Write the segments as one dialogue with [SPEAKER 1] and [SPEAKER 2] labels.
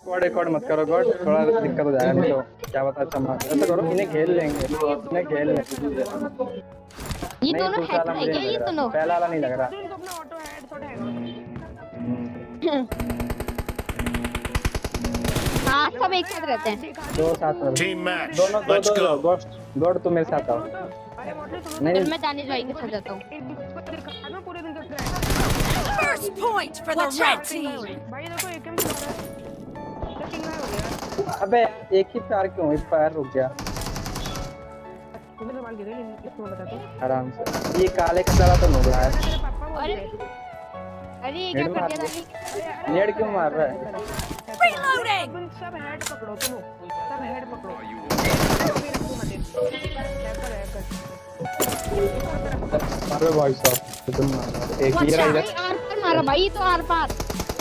[SPEAKER 1] Code record मत करो God, थोड़ा दिक्कत हो जाएगा नहीं तो क्या बता। अच्छा मार ऐसा करो, इन्हें घेर लेंगे, इन्हें घेर लेंगे।
[SPEAKER 2] ये
[SPEAKER 1] नहीं
[SPEAKER 2] दोनों
[SPEAKER 1] दूसरा वाला
[SPEAKER 2] हैकर है
[SPEAKER 1] मुझे
[SPEAKER 2] क्या
[SPEAKER 1] नहीं
[SPEAKER 2] ये
[SPEAKER 1] लग रहा,
[SPEAKER 2] दोनों?
[SPEAKER 1] पहला वाला नहीं लग रहा।
[SPEAKER 3] इनको अपना ऑटो हेडशॉट हैगा।
[SPEAKER 2] हाँ सब एक साथ रहते हैं।
[SPEAKER 1] दो साथ में
[SPEAKER 4] Team match.
[SPEAKER 1] दोनों दो
[SPEAKER 4] Let's
[SPEAKER 1] दो
[SPEAKER 4] go.
[SPEAKER 1] गॉड तुम मेरे साथ आओ।
[SPEAKER 3] अरे मोटले सुनो
[SPEAKER 1] नहीं
[SPEAKER 2] फिर मैं दानिश भाई के साथ जाता हूँ।
[SPEAKER 3] इनको दिखा मैं पूरे दिन का track.
[SPEAKER 5] First point for the red team.
[SPEAKER 3] भाई देखो एकेएम चला रहा है। किंग हो गया।
[SPEAKER 1] अबे एक ही पैर क्यों, एक पैर रुक गया
[SPEAKER 3] तुम्हें सवाल गिरे इसको बता दो
[SPEAKER 1] आराम से। ये काले का साला तो नुक रहा है।
[SPEAKER 3] तेरे पापा बोल
[SPEAKER 2] अरे
[SPEAKER 3] रहे
[SPEAKER 2] अरे ये क्या कर दिया दानिश?
[SPEAKER 1] नेड क्यों मार रहा है?
[SPEAKER 5] Reloading.
[SPEAKER 3] तुम सब हेड पकड़ो, तुम सब हेड पकड़ो।
[SPEAKER 1] अरे भाई साहब तुम मार रहा है। एक ही रहा इधर।
[SPEAKER 2] आर पार मारा भाई, ये तो आर पार।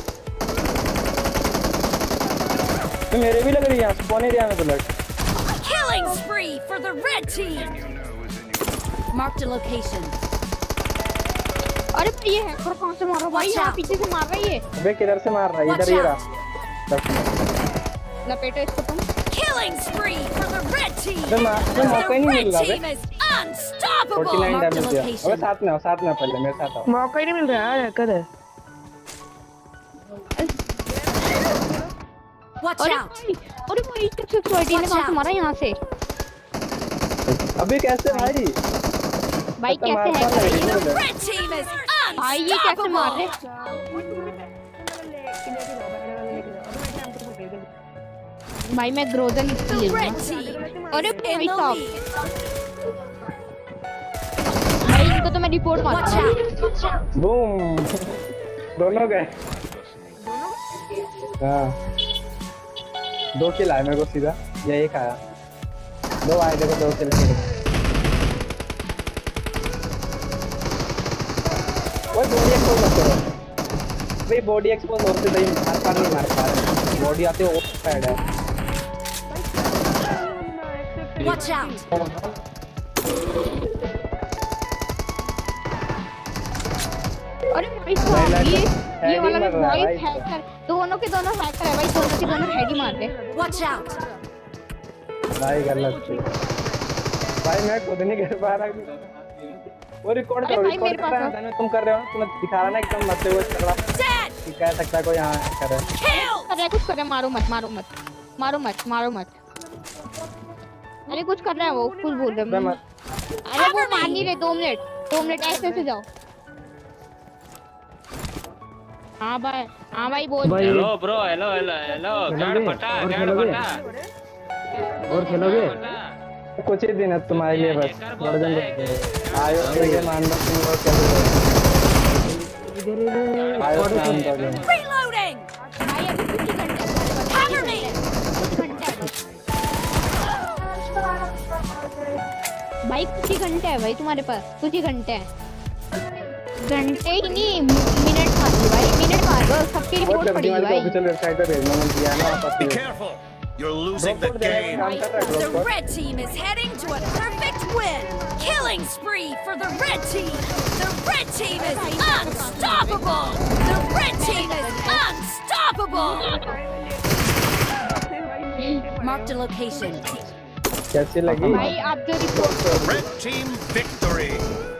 [SPEAKER 1] तो मेरे भी लग रही है स्पॉन एरिया में bullet.
[SPEAKER 5] Killing spree for the red team. Marked a location.
[SPEAKER 2] अरे ये हैकर कहाँ से मार रहा भाई? यहाँ पीछे से मार रहा है ये।
[SPEAKER 1] अबे किधर से मार रहा है? इधर ये रहा।
[SPEAKER 2] लपेटो इसको तुम।
[SPEAKER 5] Killing spree for the red team.
[SPEAKER 1] अबे मौका ही नहीं मिल रहा
[SPEAKER 5] Team
[SPEAKER 1] बे।
[SPEAKER 5] is unstoppable.
[SPEAKER 1] 49
[SPEAKER 5] Marked a
[SPEAKER 1] damage दिया।
[SPEAKER 5] location.
[SPEAKER 1] अबे साथ में आओ पहले मेरे साथ आओ।
[SPEAKER 3] मौका ही नहीं मिल रहा है हैकर है।
[SPEAKER 5] Watch
[SPEAKER 2] अरे
[SPEAKER 5] out.
[SPEAKER 2] भाई कैसे क्वालिटी ने कहाँ से मारा यहाँ से?
[SPEAKER 1] अबे कैसे भाई?
[SPEAKER 2] भाई
[SPEAKER 1] तो
[SPEAKER 2] कैसे
[SPEAKER 1] मार
[SPEAKER 2] है
[SPEAKER 1] रहा है,
[SPEAKER 5] The
[SPEAKER 1] इधर।
[SPEAKER 5] red team is
[SPEAKER 2] भाई ये कैसे मार रहे?
[SPEAKER 5] unstoppable.
[SPEAKER 2] भाई मैं ग्रोजन
[SPEAKER 5] The
[SPEAKER 2] ले
[SPEAKER 5] red
[SPEAKER 2] लूँगा।
[SPEAKER 5] team
[SPEAKER 2] अरे
[SPEAKER 5] in
[SPEAKER 2] भाई
[SPEAKER 5] the
[SPEAKER 2] साहब
[SPEAKER 5] lead.
[SPEAKER 2] भाई इनको तो मैं रिपोर्ट
[SPEAKER 5] Watch
[SPEAKER 2] मारूंगा।
[SPEAKER 5] out.
[SPEAKER 1] बूम दोनों गए। हाँ 2 किल आए मेरे को सीधा, या एक आया? 2 आए, देखो 2 किल। बॉडी एक्सपोज मत करो भाई, बॉडी एक्सपोज होते नहीं मार पा नहीं मार पा रहे। बॉडी आते हो साइड है।
[SPEAKER 5] Watch out.
[SPEAKER 2] अरे भाई साहब ये वाला
[SPEAKER 1] मर रहा है
[SPEAKER 2] भाई
[SPEAKER 1] भाई।
[SPEAKER 2] हैकर, दोनों के दोनों हैकर है भाई, दोनों के दोनों हेड ही मार रहे।
[SPEAKER 5] Watch out.
[SPEAKER 1] भाई गलत थी भाई, मैं खुद नहीं कर पा रहा। वो रिकॉर्ड
[SPEAKER 2] अरे
[SPEAKER 1] करो,
[SPEAKER 2] भाई,
[SPEAKER 1] रिकॉर्ड
[SPEAKER 2] मेरे
[SPEAKER 1] कर
[SPEAKER 2] पास
[SPEAKER 1] रहा है तुम कर रहे हो, तुम्हें दिखा रहा ना एकदम मरते हुए चल रहा
[SPEAKER 5] Dead.
[SPEAKER 1] कि कह सकता कोई यहाँ कर रहा है।
[SPEAKER 5] Kill.
[SPEAKER 2] अरे कुछ कर रहा है, मारो मत मारो मत मारो मत मारो मत। अरे कुछ कर रहा है वो, कुछ बोल रहा
[SPEAKER 1] मैं
[SPEAKER 2] है।
[SPEAKER 1] मत
[SPEAKER 2] अरे वो मान नहीं रहे। 2 मिनट ऐसे जाओ। हाँ भाई बोल।
[SPEAKER 6] हेलो ब्रो, हेलो गार्ड फटा।
[SPEAKER 7] और खेलोगे?
[SPEAKER 1] कुछ ही दिन है तुम्हारे लिए बस, बड़े दिन आयो के मान लो तुम लोग क्या आयो मान दो।
[SPEAKER 5] Reloading.
[SPEAKER 2] भाई अभी कुछ ही घंटे
[SPEAKER 5] Cover me.
[SPEAKER 2] भाई कुछ ही घंटे है भाई तुम्हारे पास, कुछ ही घंटे हैं। घंटे ही नहीं मिनट मार दो भाई, मिनट मार दो, सबकी
[SPEAKER 1] बहुत
[SPEAKER 2] रिपोर्ट
[SPEAKER 1] जल्दी
[SPEAKER 2] पड़ी
[SPEAKER 1] वाली
[SPEAKER 2] भाई।
[SPEAKER 1] ऑफिशियल वेबसाइट पे भेजना मन किया ना आपस
[SPEAKER 4] Be
[SPEAKER 1] में।
[SPEAKER 4] careful. You're losing the game.
[SPEAKER 5] The red team is heading to a perfect win. Killing spree for the red team. The red team is unstoppable. The red team is unstoppable. Marked a location.
[SPEAKER 1] कैसी लगी?
[SPEAKER 2] भाई आप जो report,
[SPEAKER 4] Red team victory.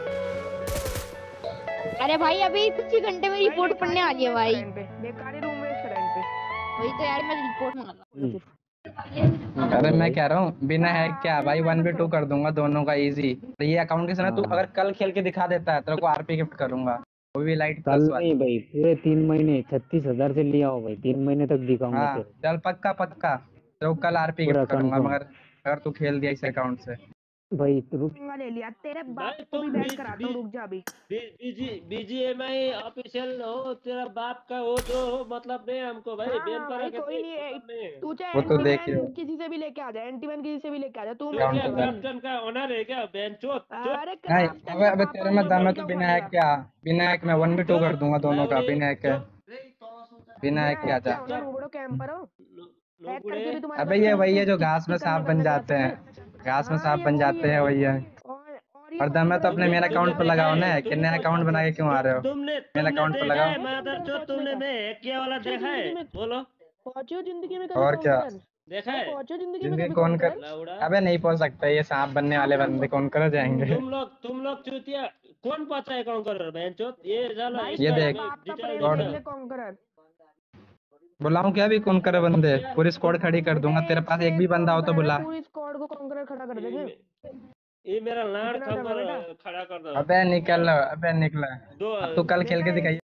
[SPEAKER 2] अरे भाई अभी कुछ ही घंटे में रिपोर्ट पढ़ने आ रही है भाई।
[SPEAKER 3] बेकार रूम वेस्ट करा इन पे।
[SPEAKER 2] वही तो यार मैं रिपोर्ट मार रहा।
[SPEAKER 1] अरे मैं कह रहा हूँ बिना हैक क्या भाई 1v2 कर दूंगा दोनों का इजी। ये अकाउंट के साथ तू अगर कल खेल के दिखा देता है तेरे को आरपी गिफ्ट करूंगा, वो भी लाइट
[SPEAKER 7] कल
[SPEAKER 1] प्लस
[SPEAKER 7] नहीं भाई, पूरे 3 महीने 36,000 से लिया हो भाई, 3 महीने तक दिखाऊंगा
[SPEAKER 1] हाँ
[SPEAKER 7] तेरे
[SPEAKER 1] चल पक्का तेरे को कल आरपी
[SPEAKER 7] पूरा
[SPEAKER 1] गिफ्ट करूंगा,
[SPEAKER 7] confirm।
[SPEAKER 1] मगर अगर तू खेल दिया इस अकाउंट से।
[SPEAKER 7] भाई। रुक
[SPEAKER 3] ले लिया तेरे बाप
[SPEAKER 6] भाई
[SPEAKER 3] को भी
[SPEAKER 6] तुम
[SPEAKER 3] बैठ कराता हूँ, रुक जा अभी।
[SPEAKER 6] बीजीएमआई ऑफिशियल हो, तेरा बाप का हो जो हो, मतलब नहीं हमको भाई।
[SPEAKER 3] हाँ,
[SPEAKER 6] बैन
[SPEAKER 3] हाँ,
[SPEAKER 6] करा
[SPEAKER 3] भाई,
[SPEAKER 6] के
[SPEAKER 3] कोई नहीं है। तू चाहे
[SPEAKER 1] वो तो
[SPEAKER 3] एंटीमैन
[SPEAKER 1] देखियो।
[SPEAKER 3] किसी से भी लेके आ जा, एंटीमैन किसी से भी लेके आ जा, तू
[SPEAKER 6] क्या
[SPEAKER 3] मत
[SPEAKER 1] क्या
[SPEAKER 3] कर।
[SPEAKER 6] कैप्टन का ऑनर है क्या? बेंचोत
[SPEAKER 3] अरे
[SPEAKER 1] नहीं
[SPEAKER 3] क्राफ्टन
[SPEAKER 1] अबे
[SPEAKER 3] का
[SPEAKER 1] अबे
[SPEAKER 3] पापा
[SPEAKER 1] तेरे में दम है तो बिना हैक क्या, बिना हैक में 1v2 कर दूंगा दोनों का, बिना हैक के बिना हैक के आजा।
[SPEAKER 3] बड़ो कैंपर हो, हैक करके भी तुम्हारे
[SPEAKER 1] अबे
[SPEAKER 3] पास
[SPEAKER 1] ये वही है
[SPEAKER 3] टिक-
[SPEAKER 1] जो
[SPEAKER 3] टिक-
[SPEAKER 1] घास में
[SPEAKER 3] टिक
[SPEAKER 1] सांप
[SPEAKER 3] करने
[SPEAKER 1] बन
[SPEAKER 3] का
[SPEAKER 1] जाते हैं, घास में
[SPEAKER 3] हाँ,
[SPEAKER 1] सांप
[SPEAKER 3] ये
[SPEAKER 1] बन
[SPEAKER 3] वही
[SPEAKER 1] जाते हैं, वही है।
[SPEAKER 3] और ये
[SPEAKER 1] और दम है तो अपने मेन अकाउंट पर लगाओ ना, कि नया अकाउंट बना के क्यों आ रहे हो?
[SPEAKER 6] तुमने
[SPEAKER 1] मेन अकाउंट पर
[SPEAKER 6] देखा है
[SPEAKER 1] लगाओ।
[SPEAKER 6] मादरचोद, तुमने मैं हैक किया वाला देखा है? बोलो
[SPEAKER 3] पहुंचे हो जिंदगी में कभी
[SPEAKER 1] और क्या?
[SPEAKER 3] Conqueror?
[SPEAKER 6] देखा है
[SPEAKER 3] पहुंचे हो जिंदगी में
[SPEAKER 1] जिंदगी
[SPEAKER 3] कभी
[SPEAKER 1] कौन कर
[SPEAKER 3] Conqueror?
[SPEAKER 6] लाउड़ा।
[SPEAKER 1] अबे नहीं पहुंच सकता, ये सांप बनने वाले बंदे कौन कर जाएंगे।
[SPEAKER 6] तुम लोग चूतिया, कौन पता है कौन कर बहनचोद, ये साला
[SPEAKER 3] भाई
[SPEAKER 1] ये
[SPEAKER 6] इसका
[SPEAKER 1] देख।
[SPEAKER 6] हमें
[SPEAKER 3] आपका
[SPEAKER 6] डिटेल
[SPEAKER 3] प्रेम
[SPEAKER 1] गॉड।
[SPEAKER 3] कर
[SPEAKER 6] देता
[SPEAKER 3] ले Conqueror।
[SPEAKER 1] बुलाऊं क्या भी कौन करे बंदे, पूरी स्क्वाड खड़ी कर दूंगा, तेरे पास एक भी बंदा हो तो बुला।
[SPEAKER 3] पूरी स्क्वाड को Conqueror खड़ा कर देंगे।
[SPEAKER 6] ये मेरा लाड़
[SPEAKER 3] इतना दम है
[SPEAKER 6] खबर
[SPEAKER 3] बेटा।
[SPEAKER 6] खड़ा कर दो।
[SPEAKER 1] अबे निकल, अबे निकल।
[SPEAKER 6] दो
[SPEAKER 1] अब तू कल खेल के
[SPEAKER 3] बेटा,
[SPEAKER 1] दिखाइए।